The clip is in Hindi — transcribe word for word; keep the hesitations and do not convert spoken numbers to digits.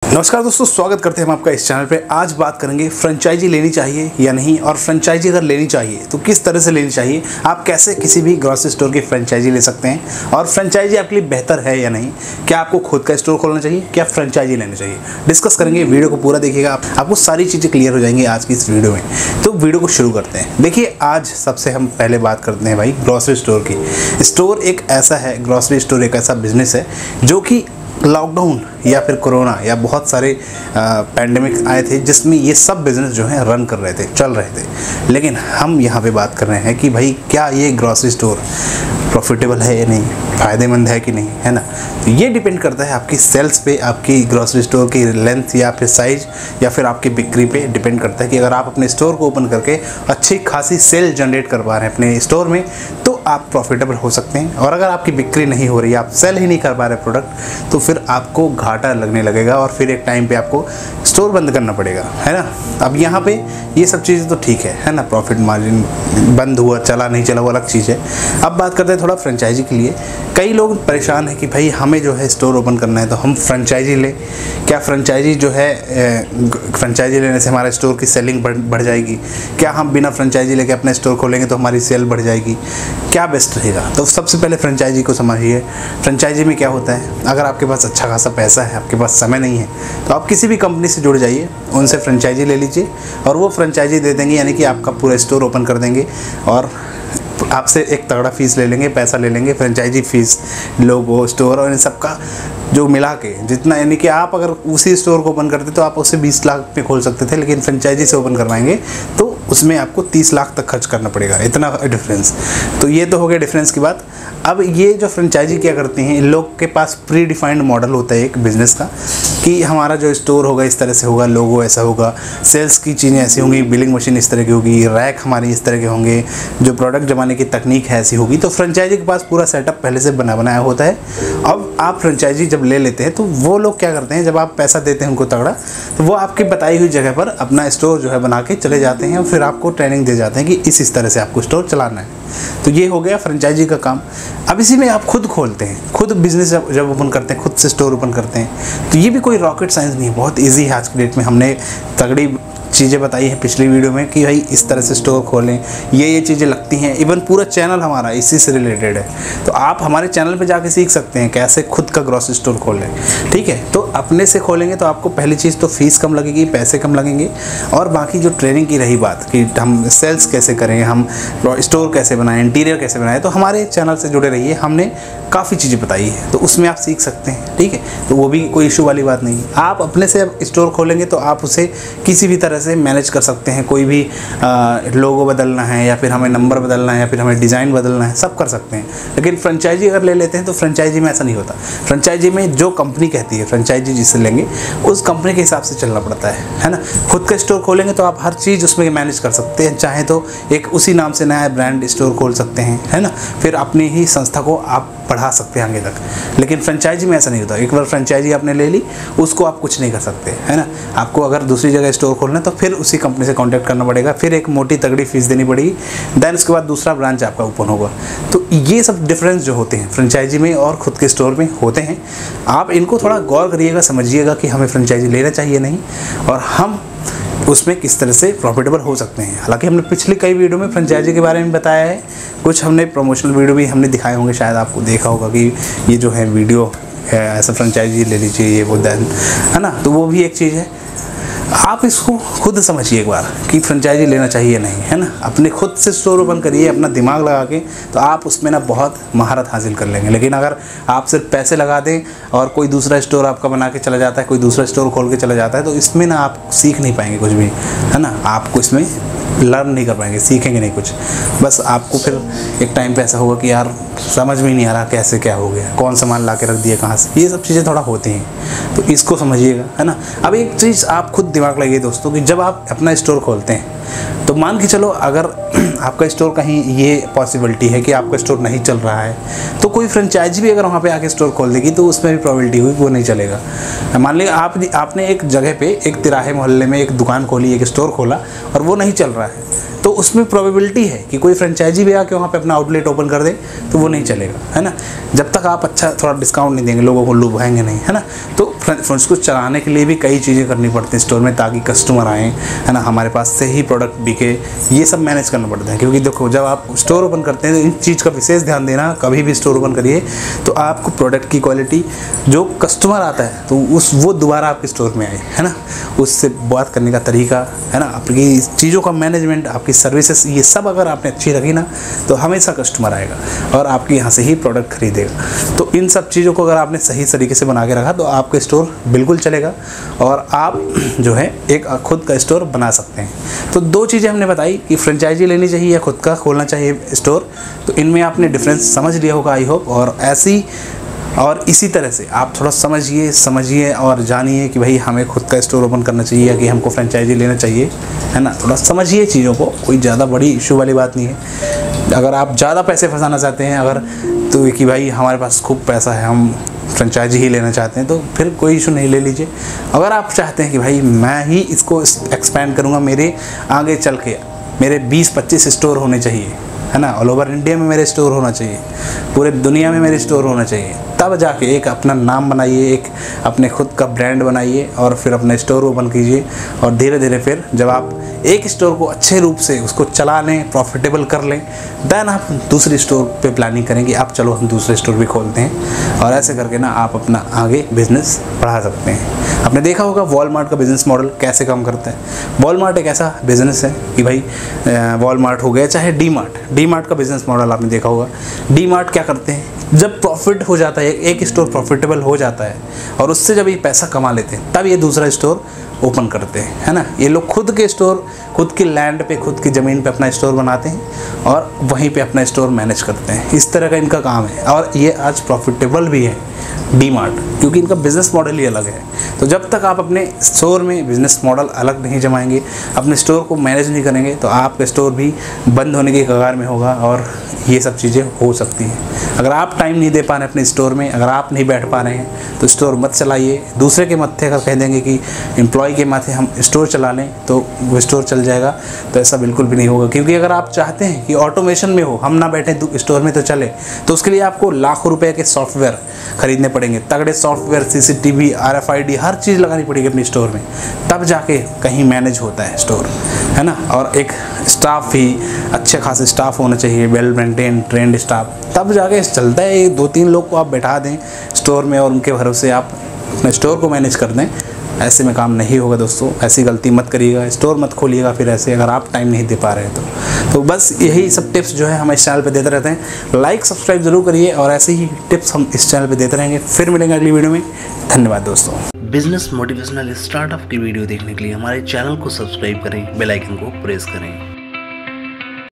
नमस्कार दोस्तों, स्वागत करते हैं हम आपका इस चैनल पे। आज बात करेंगे फ्रेंचाइजी लेनी चाहिए या नहीं, और फ्रेंचाइजी अगर लेनी चाहिए तो किस तरह से लेनी चाहिए, आप कैसे किसी भी ग्रोसरी स्टोर की फ्रेंचाइजी ले सकते हैं, और फ्रेंचाइजी आपके लिए बेहतर है या नहीं, क्या आपको खुद का स्टोर खोलना चाहिए, क्या फ्रेंचाइजी लेनी चाहिए, डिस्कस करेंगे। वीडियो को पूरा देखिएगा, आप, आपको सारी चीज़ें क्लियर हो जाएंगी आज की इस वीडियो में। तो वीडियो को शुरू करते हैं। देखिए, आज सबसे हम पहले बात करते हैं भाई ग्रोसरी स्टोर की। स्टोर एक ऐसा है, ग्रोसरी स्टोर एक ऐसा बिजनेस है जो कि लॉकडाउन या फिर कोरोना या बहुत सारे पैंडेमिक आए थे जिसमें ये सब बिज़नेस जो है रन कर रहे थे, चल रहे थे। लेकिन हम यहाँ पे बात कर रहे हैं कि भाई क्या ये ग्रोसरी स्टोर प्रॉफिटेबल है या नहीं, फ़ायदेमंद है कि नहीं, है ना। तो ये डिपेंड करता है आपकी सेल्स पे, आपकी ग्रोसरी स्टोर की लेंथ या फिर साइज़ या फिर आपकी बिक्री पे डिपेंड करता है कि अगर आप अपने स्टोर को ओपन करके अच्छी खासी सेल जनरेट कर पा रहे हैं अपने स्टोर में तो आप प्रॉफिटेबल हो सकते हैं। और अगर आपकी बिक्री नहीं हो रही, आप सेल ही नहीं कर पा रहे प्रोडक्ट, तो फिर आपको घाटा लगने लगेगा और फिर एक टाइम पे आपको स्टोर बंद करना पड़ेगा, है ना। अब यहाँ पे ये सब चीज़ें तो ठीक है है ना, प्रॉफिट मार्जिन बंद हुआ चला नहीं चला वो अलग चीज़ है। अब बात करते हैं थोड़ा फ्रेंचाइजी के लिए। कई लोग परेशान हैं कि भाई हमें जो है स्टोर ओपन करना है तो हम फ्रेंचाइजी लें, क्या फ्रेंचाइजी जो है फ्रेंचाइजी लेने से हमारे स्टोर की सेलिंग बढ़ बढ़ जाएगी, क्या हम बिना फ्रेंचाइजी लेके अपना स्टोर खोलेंगे तो हमारी सेल बढ़ जाएगी, क्या बेस्ट रहेगा। तो सबसे पहले फ्रेंचाइजी को समझिए। फ्रेंचाइजी में क्या होता है, अगर आपके पास अच्छा खासा पैसा है, आपके पास समय नहीं है, तो आप किसी भी कंपनी से जुड़ जाइए, उनसे फ्रेंचाइजी ले लीजिए और वो फ्रेंचाइजी दे देंगे, यानी कि आपका पूरा स्टोर ओपन कर देंगे और आपसे एक तगड़ा फीस ले लेंगे, पैसा ले लेंगे, फ्रेंचाइजी फीस, लोगो, स्टोर और इन सब का जो मिला के जितना, यानी कि आप अगर उसी स्टोर को ओपन करते तो आप उसे बीस लाख पे खोल सकते थे, लेकिन फ्रेंचाइजी से ओपन करवाएंगे तो उसमें आपको तीस लाख तक खर्च करना पड़ेगा, इतना डिफरेंस। तो ये तो हो गया डिफरेंस की बात। अब ये जो फ्रेंचाइजी क्या करती हैं, इन लोग के पास प्री डिफाइंड मॉडल होता है एक बिज़नेस का कि हमारा जो स्टोर होगा इस तरह से होगा, लोगो ऐसा होगा, सेल्स की चीज़ें ऐसी होंगी, बिलिंग मशीन इस तरह की होगी, रैक हमारी इस तरह के होंगे, जो प्रोडक्ट जमाने की तकनीक है ऐसी होगी। तो फ्रेंचाइजी के पास पूरा सेटअप पहले से बना बनाया होता है। अब आप फ्रेंचाइजी जब ले लेते हैं तो वो लोग क्या करते हैं, जब आप पैसा देते हैं उनको तगड़ा, तो वो आपकी बताई हुई जगह पर अपना स्टोर जो है बना के चले जाते हैं और फिर आपको ट्रेनिंग दे जाते हैं कि इस इस तरह से आपको स्टोर चलाना है। तो ये हो गया फ्रेंचाइजी का काम। अब इसी में आप खुद खोलते हैं, खुद बिजनेस जब जब ओपन करते हैं, खुद से स्टोर ओपन करते हैं, तो ये भी कोई रॉकेट साइंस नहीं है, बहुत इजी है। आज की डेट में हमने तगड़ी चीज़ें बताई हैं पिछली वीडियो में कि भाई इस तरह से स्टोर खोलें, ये ये चीज़ें लगती हैं। इवन पूरा चैनल हमारा इसी से रिलेटेड है, तो आप हमारे चैनल पे जाके सीख सकते हैं कैसे खुद का ग्रोसरी स्टोर खोलें, ठीक है। तो अपने से खोलेंगे तो आपको पहली चीज़ तो फीस कम लगेगी, पैसे कम लगेंगे, और बाकी जो ट्रेनिंग की रही बात कि हम सेल्स कैसे करें, हम स्टोर कैसे बनाएं, इंटीरियर कैसे बनाएं, तो हमारे चैनल से जुड़े रहिए, हमने काफ़ी चीज़ें बताई है, तो उसमें आप सीख सकते हैं, ठीक है। तो वो भी कोई इशू वाली बात नहीं है। आप अपने से अब स्टोर खोलेंगे तो आप उसे किसी भी तरह से मैनेज कर सकते हैं। कोई भी लोगो बदलना है या फिर हमें नंबर बदलना है या फिर हमें डिज़ाइन बदलना है, सब कर सकते हैं। लेकिन फ्रेंचाइजी अगर ले लेते हैं तो फ्रेंचाइजी में ऐसा नहीं होता। फ्रेंचाइजी में जो कंपनी कहती है, फ्रेंचाइजी जिससे लेंगे उस कंपनी के हिसाब से चलना पड़ता है, है ना। खुद का स्टोर खोलेंगे तो आप हर चीज़ उसमें मैनेज कर सकते हैं, चाहे तो एक उसी नाम से नया ब्रांड स्टोर खोल सकते हैं, है ना, फिर अपनी ही संस्था को आप बढ़ा सकते हैं आगे तक। लेकिन फ्रेंचाइजी में ऐसा नहीं होता। एक बार फ्रेंचाइजी आपने ले ली, उसको आप कुछ नहीं कर सकते, है ना। आपको अगर दूसरी जगह स्टोर खोलना है तो फिर उसी कंपनी से कांटेक्ट करना पड़ेगा, फिर एक मोटी तगड़ी फीस देनी पड़ेगी, देन उसके बाद दूसरा ब्रांच आपका ओपन होगा। तो ये सब डिफरेंस जो होते हैं फ्रेंचाइजी में और खुद के स्टोर में होते हैं, आप इनको थोड़ा गौर करिएगा, समझिएगा कि हमें फ्रेंचाइजी लेना चाहिए नहीं, और हम उसमें किस तरह से प्रॉफिटेबल हो सकते हैं। हालांकि हमने पिछले कई वीडियो में फ्रेंचाइजी के बारे में बताया है, कुछ हमने प्रमोशनल वीडियो भी हमने दिखाए होंगे, शायद आपको देखा होगा कि ये जो है वीडियो है ऐसा फ्रेंचाइजी ले लीजिए, ये वो देन, है ना। तो वो भी एक चीज़ है, आप इसको खुद समझिए एक बार कि फ्रेंचाइजी लेना चाहिए नहीं, है ना। अपने खुद से स्टोर ओपन करिए अपना दिमाग लगा के, तो आप उसमें ना बहुत महारत हासिल कर लेंगे। लेकिन अगर आप सिर्फ पैसे लगा दें और कोई दूसरा स्टोर आपका बना के चला जाता है, कोई दूसरा स्टोर खोल के चला जाता है, तो इसमें ना आप सीख नहीं पाएंगे कुछ भी, है ना। आपको इसमें लर्न नहीं कर पाएंगे, सीखेंगे नहीं कुछ। बस आपको फिर एक टाइम पे ऐसा होगा कि यार समझ में ही नहीं आ रहा कैसे क्या हो गया, कौन सामान ला के रख दिया कहाँ से, ये सब चीज़ें थोड़ा होती हैं। तो इसको समझिएगा, है ना। अब एक चीज़ आप खुद दिमाग लगाइए दोस्तों कि जब आप अपना स्टोर खोलते हैं तो मान के चलो अगर आपका स्टोर कहीं ये पॉसिबिलिटी है कि आपका स्टोर नहीं चल रहा है, तो कोई फ्रेंचाइजी भी अगर वहाँ पे आके स्टोर खोल देगी तो उसमें भी प्रोबेबिलिटी हुई वो नहीं चलेगा। मान लीजिए आप आपने एक जगह पे एक तिराहे मोहल्ले में एक दुकान खोली, एक स्टोर खोला और वो नहीं चल रहा है, तो उसमें प्रोबेबिलिटी है कि कोई फ्रेंचाइजी भी आके वहाँ पे अपना आउटलेट ओपन कर दे तो वो नहीं चलेगा, है ना। जब तक आप अच्छा थोड़ा डिस्काउंट नहीं देंगे, लोगों को लुभाएंगे नहीं, है ना। तो उसको चलाने के लिए भी कई चीज़ें करनी पड़ती हैं स्टोर में, ताकि कस्टमर आएँ, है ना, हमारे पास से ही प्रोडक्ट बिके, ये सब मैनेज करना पड़ता है। क्योंकि देखो, जब आप स्टोर ओपन करते हैं तो इन चीज़ का विशेष ध्यान देना, कभी भी स्टोर ओपन करिए तो आपको प्रोडक्ट की क्वालिटी, जो कस्टमर आता है तो उस वो दोबारा आपके स्टोर में आए, है ना, उससे बात करने का तरीका, है ना, आपकी चीज़ों का मैनेजमेंट, आपकी सर्विसेज, ये सब अगर आपने अच्छी रखी ना तो हमेशा कस्टमर आएगा और आपके यहाँ से ही प्रोडक्ट खरीदेगा। तो इन सब चीज़ों को अगर आपने सही तरीके से बना के रखा तो आपका स्टोर बिल्कुल चलेगा और आप जो है एक खुद का स्टोर बना सकते हैं। तो दो चीज़ें हमने बताई कि फ्रेंचाइजी लेनी चाहिए या खुद का खोलना चाहिए स्टोर, तो इनमें आपने डिफरेंस समझ लिया होगा आई होप। और ऐसी और इसी तरह से आप थोड़ा समझिए समझिए और जानिए कि भाई हमें खुद का स्टोर ओपन करना चाहिए या कि हमको फ्रेंचाइजी लेना चाहिए, है ना। थोड़ा समझिए चीज़ों को, कोई ज़्यादा बड़ी इशू वाली बात नहीं है। अगर आप ज़्यादा पैसे फंसाना चाहते हैं अगर, तो कि भाई हमारे पास खूब पैसा है, हम फ्रेंचाइजी ही लेना चाहते हैं, तो फिर कोई इशू नहीं, ले लीजिए। अगर आप चाहते हैं कि भाई मैं ही इसको एक्सपेंड करूँगा, मेरे आगे चल के मेरे बीस पच्चीस स्टोर होने चाहिए, है ना, ऑल ओवर इंडिया में मेरे स्टोर होना चाहिए, पूरे दुनिया में मेरे स्टोर होना चाहिए, तब जाके एक अपना नाम बनाइए, एक अपने खुद का ब्रांड बनाइए और फिर अपना स्टोर ओपन कीजिए। और धीरे धीरे फिर जब आप एक स्टोर को अच्छे रूप से उसको चला लें, प्रॉफिटेबल कर लें, देन आप दूसरे स्टोर पे प्लानिंग करेंगे, आप चलो हम दूसरे स्टोर भी खोलते हैं। और ऐसे करके ना आप अपना आगे बिजनेस बढ़ा सकते हैं। आपने देखा होगा वॉलमार्ट का बिज़नेस मॉडल कैसे काम करता है। वॉलमार्ट एक ऐसा बिज़नेस है कि भाई वॉलमार्ट हो गया चाहे डी मार्ट, डी मार्ट का बिज़नेस मॉडल आपने देखा होगा। डी मार्ट क्या करते हैं, जब प्रॉफिट हो जाता है, एक स्टोर प्रॉफिटेबल हो जाता है और उससे जब ये पैसा कमा लेते हैं तब ये दूसरा स्टोर ओपन करते हैं, है ना। ये लोग खुद के स्टोर, खुद की लैंड पे, खुद की ज़मीन पे अपना स्टोर बनाते हैं और वहीं पे अपना स्टोर मैनेज करते हैं। इस तरह का इनका काम है और ये आज प्रॉफिटेबल भी है डी मार्ट, क्योंकि इनका बिज़नेस मॉडल ही अलग है। तो जब तक आप अपने स्टोर में बिज़नेस मॉडल अलग नहीं जमाएंगे, अपने स्टोर को मैनेज नहीं करेंगे, तो आपका स्टोर भी बंद होने की कगार में होगा और ये सब चीज़ें हो सकती हैं। अगर आप टाइम नहीं दे पा रहे हैं अपने स्टोर में, अगर आप नहीं बैठ पा रहे हैं तो स्टोर मत चलाइए। दूसरे के मत्थे अगर कह देंगे कि एम्प्लॉय के माथे हम स्टोर चला लें तो वो स्टोर चल जाएगा, तो ऐसा बिल्कुल भी नहीं होगा। क्योंकि अगर आप चाहते हैं कि ऑटोमेशन में हो, हम ना बैठें स्टोर में तो चले, तो उसके लिए आपको लाखों रुपए के सॉफ्टवेयर खरीदने पड़ेंगे, तगड़े सॉफ्टवेयर, सीसीटीवी, आरएफआईडी, हर चीज़ लगानी पड़ेगी अपने स्टोर में, तब जाके कहीं मैनेज होता है स्टोर, है ना। और एक स्टाफ भी अच्छे खासे स्टाफ होना चाहिए, वेल मेंटेन ट्रेंड स्टाफ, तब जाके चलता है। दो तीन लोग को आप बैठा दें स्टोर में और उनके भरोसे आप अपने स्टोर को मैनेज कर दें, ऐसे में काम नहीं होगा दोस्तों। ऐसी गलती मत करिएगा, स्टोर मत खोलिएगा फिर ऐसे, अगर आप टाइम नहीं दे पा रहे हैं तो। तो बस यही सब टिप्स जो है हम इस चैनल पे देते रहते हैं। लाइक सब्सक्राइब जरूर करिए और ऐसे ही टिप्स हम इस चैनल पे देते रहेंगे। फिर मिलेंगे अगली वीडियो में। धन्यवाद दोस्तों। बिजनेस मोटिवेशनल स्टार्टअप की वीडियो देखने के लिए हमारे चैनल को सब्सक्राइब करें, बेल आइकन को प्रेस करें।